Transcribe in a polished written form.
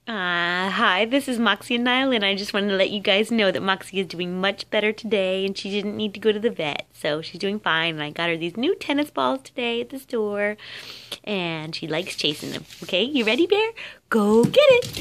Hi, this is Moxie and Niall, and I just wanted to let you guys know that Moxie is doing much better today, and she didn't need to go to the vet, so she's doing fine. And I got her these new tennis balls today at the store, and she likes chasing them. Okay, you ready, Bear? Go get it!